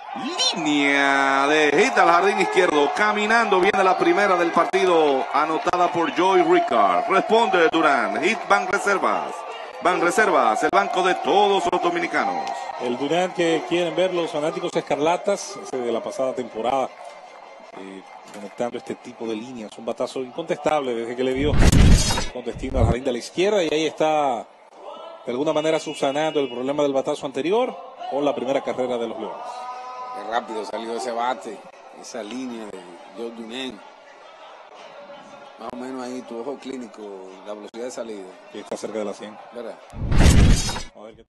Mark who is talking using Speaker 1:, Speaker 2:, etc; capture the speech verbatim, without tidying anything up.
Speaker 1: Línea de hit al jardín izquierdo. Caminando viene la primera del partido, anotada por Joey Ricard. Responde Durán. Hit Banreservas. Banreservas, el banco de todos los dominicanos.
Speaker 2: El Durán que quieren ver los fanáticos escarlatas, ese de la pasada temporada, eh, conectando este tipo de líneas. Un batazo incontestable desde que le dio con destino al jardín de la izquierda. Y ahí está, de alguna manera, subsanando el problema del batazo anterior con la primera carrera de los Leones.
Speaker 3: Qué rápido salió ese bate, esa línea de Joe Dunán. Más o menos ahí tu ojo clínico, la velocidad de salida.
Speaker 2: Y está cerca de la cien.
Speaker 3: ¿Verdad?
Speaker 2: A ver qué...